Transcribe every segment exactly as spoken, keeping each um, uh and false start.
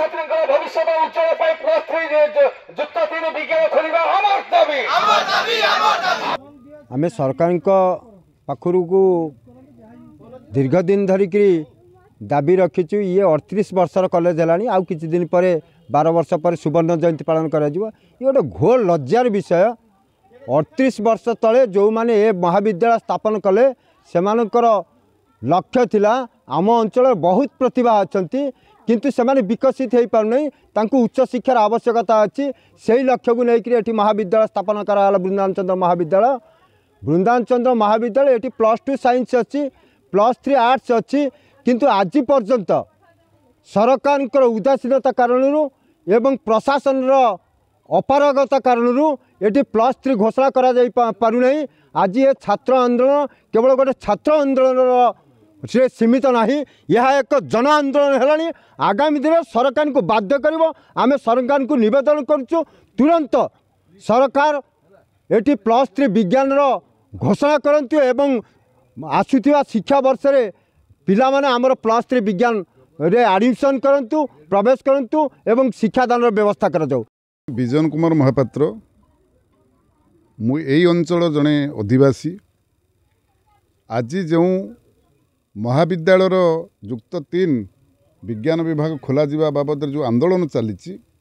छात्री भविष्य उज्जवल plus three जुक्त तीन विज्ञान खोलिबा अमर दाबी अमर दाबी अमर दाबी। आमे सरकार पाखर को दीर्घ दिन धरिक दाबी रखीचु। ये अड़तीस वर्षर कॉलेज है आउ किछि दिन पर बारह वर्ष पर सुवर्ण जयंती पालन करा ये गोटे घोर लज्जार विषय। अड़तीस वर्ष तले जो माने ए महाविद्यालय स्थापन कले सेमानकर लक्ष्य थिला आम अंचल बहुत प्रतिभा अच्छी किंतु सेमाने विकसित हो पारना तांको उच्च शिक्षार आवश्यकता अच्छी से लक्ष्य को लेकर ये महाविद्यालय स्थापन कराला बृंदावन चंद्र महाविद्यालय। बृंदावन चंद्र महाविद्यालय ये प्लस टू साइंस अच्छी प्लस थ्री आर्ट्स अच्छी किंतु आज पर्यंत सरकार उदासीनता कारण एवं प्रशासन अपारगता कारण ये प्लस थ्री घोषणा करा जाई पारुना। आज ये छात्र आंदोलन केवल गोटे छात्र आंदोलन से सीमित नहीं, यह एक जन आंदोलन है। आगामी दिन सरकार को बाध्य कर आम सरकार को निवेदन करुँ तुरंत सरकार ये प्लस थ्री विज्ञान घोषणा करंतु एवं आसुथिबा शिक्षा वर्ष रे पिला माने आमर प्लस थ्री विज्ञान रे एडमिशन करंतु प्रवेश करंतु एवं शिक्षादान व्यवस्था करा जाऊ। विजन कुमार महापात्र मु एई अंचल जड़े अधिवासी। आज जो महाविद्यालय जुक्त तीन विज्ञान विभाग खोल जा बाबद जो आंदोलन चली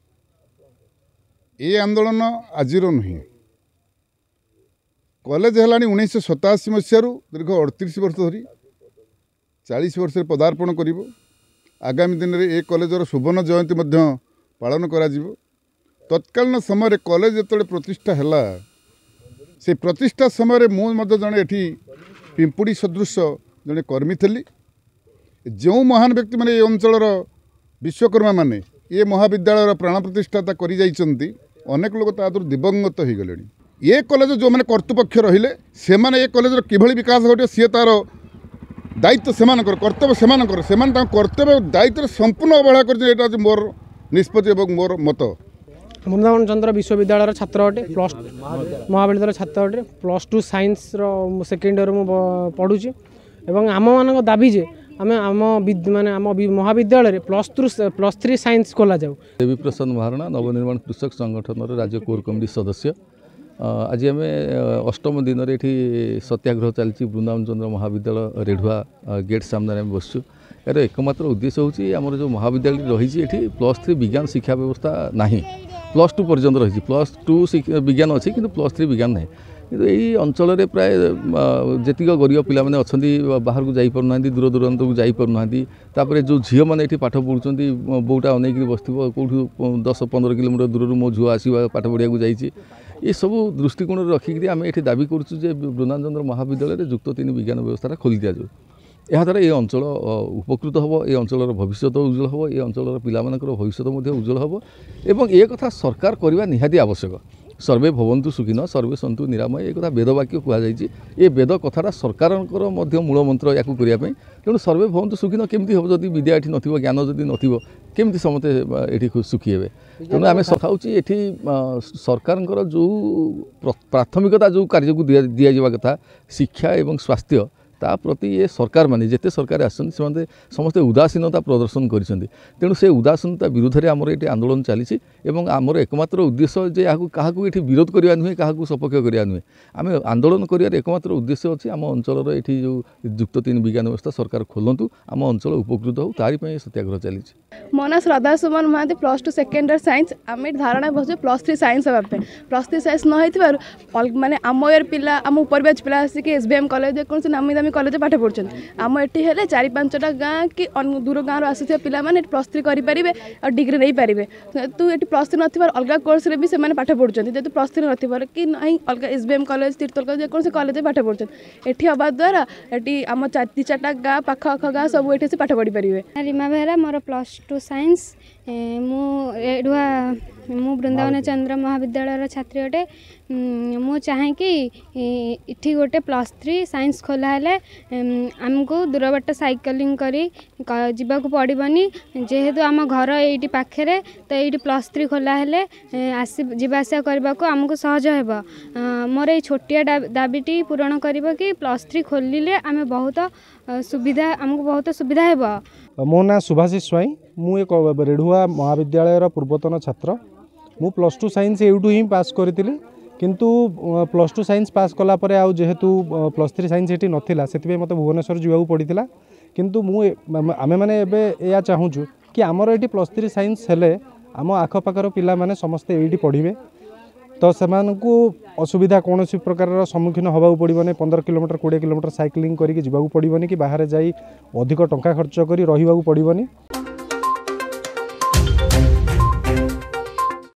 ये आंदोलन आज नुहे कॉलेज है उन्नीस सताशी मसीह दीर्घ अड़तीस वर्ष धरी चालीस वर्ष पदार्पण कर आगामी दिन में ए कॉलेजर सुवर्ण जयंती पालन करा तत्कालीन समय कॉलेज जो प्रतिष्ठा है से प्रतिष्ठा समय मुझे जड़े ये पिंपुड़ी सदृश जड़े कर्मी थी। जो महान व्यक्ति मैंने अंचल विश्वकर्मा माने ये महाविद्यालय प्राण प्रतिष्ठाता कर अनेक लोग तादर दिवंगत हो गले। ये कॉलेज जो मैंने कर्तृपक्ष रहिले से माने ये कॉलेजर किभली विकास घटे सी तार दायित्व से कर्तव्य से कर्तव्य दायित्व संपूर्ण अवहेला कर मोर निष्पत्ति और मोर मत। बृंदावन चंद्र विश्वविद्यालय छात्र अटे प्लस महाविद्यालय छात्र अटे plus two science second year मु पढ़ुची एवं आम मान दाबी जे आम आम माने आम महाविद्यालय plus two plus three science खोल जाऊ। देवी प्रसाद महारणा नवनिर्माण कृषक संगठन राज्य कोर कमिटी सदस्य। आज आम अष्टम दिन में ये सत्याग्रह चलती बृंदावन चंद्र महाविद्यालय रेढ़ुआ गेट सामने आम बसचु। यार एकमात्र उद्देश्य होची आमर जो महाविद्यालय रही प्लस थ्री विज्ञान शिक्षा व्यवस्था नहीं प्लस टू पर्यंत रही प्लस टू विज्ञान अच्छी कि प्लस थ्री विज्ञान नहीं कि यही अंचल प्राय जीक गरीब पिला माने अच्छी बाहर को जाना दूर दूरांत को जापर जो झील मैंने ये पाठ पढ़ुं बोटा अनेक बस कौटू दस पंद्रह किलोमीटर दूर मो झुआ आसवा पाठ पढ़िया को जाइए ये सब दृष्टिकोण रखिक आम ये दाबी करुँ बृंदावन चंद्र महाविद्यालय जुक्त तीन विज्ञान व्यवस्था खोली दि जाऊ। यह द्वारा ये अंचल उपकृत हम ये अंचल भविष्य उज्जवल हम ये अंचल पिला भविष्य उज्जवल हम एवं ये कथा सरकार करवा निहाती आवश्यक। सर्वे भवन्तु सुखिन सर्वे सन्तु निरामय ये कथा वेदवाक्य कहुई ये वेद कथाटा सरकार मूल मंत्र या करने तेणु सर्वे भवन्तु सुखिन केमती हम जब विद्या ये नथिबो ज्ञान जदि नथिबो केमती समस्ते ये सुखी हे। तेणु आम सखाऊँ ये सरकार जो प्राथमिकता जो कार्य को दि जावा कथा शिक्षा एवं स्वास्थ्य ता प्रति ये सरकार माने जिते सरकार आसते समस्ते उदासीनता प्रदर्शन करिसेंती। तेणु से उदासीनता विरुद्ध में आमर ये आंदोलन चली आमर एकमात्र उद्देश्य जे क्या ये विरोध करवा नुहे क्या सपक्ष करवा नुहे आम आंदोलन कर एकमात्र उद्देश्य अच्छी आम अंचल ये जो जुक्त तीन विज्ञान व्यवस्था सरकार खोलतु आम अंचल उपकृत हो तारी सत्याग्रह चली। मो ना Shraddha Suman Mahanti plus two second year science आम धारणा बस प्लस थ्री साइंस हाँपे प्लस थ्री साइंस न माने आम इयर पिला आम उपर बैच पिला आसिक एस बी एम कॉलेज कौन नामी दामी कॉलेज पाठ पढ़ुं आम ये चारि पांचटा गाँ कि दूर गाँव आसुवा पिला प्लस थ्री करेंगे और डिग्री नहीं पारे तू ये प्लस थ्री न अलग कोर्स भी से पाठ पढ़ुं जेहतु प्लस थ्री न कि नहीं अलग S B M college Tirthal college कौन कॉलेज पाठ पढ़ुं ये हवा द्वारा ये आम चार चार्टा गाँ पाख आख गाँ सब ये से पाठ पढ़ी पारे। रीमा बेहरा मोर प्लस टू साइंस मु रेढ़ुआ मु बृंदावन चंद्र महाविद्यालय छात्री अटे मु चाहे कि इठी गोटे प्लस थ्री साइंस खोला है आमको दूर बाट साइकिलिंग करी जीवा को पड़बनी जेहेतु आम घर ये पाखे तो ये प्लस थ्री खोला है आसी जावासा करने को आमको सहज हो मोर ये छोटिया दाबीटी पूरण कर कि प्लस थ्री खोलिले आम बहुत सुविधा आमको बहुत सुविधा हो। मो ना सुभाषिष स्वाई मु एक रेढ़ुआ महाविद्यालय पूर्वतन छात्र मु प्लस टू साइंस एवटू ही पास करी किंतु प्लस टू साइंस पास कला परे आउ जेहेतु प्लस थ्री साइंस ये नाला से मत भुवनेश्वर जावाक पड़ता किंतु मु आमे माने एबे या चाहूँ कि आमर ये प्लस थ्री साइंस हेले आम आखपाखर पिला माने समस्ते ये पढ़े तो से असुविधा कौन प्रकार सम्मुखीन होगा पड़ोनी पंद्रह किलोमीटर कोड़े किलोमीटर साइक्लिंग करके जावाक पड़ोनी कि बाहर जाई अधिक टंका खर्च कर रही पड़ोनी।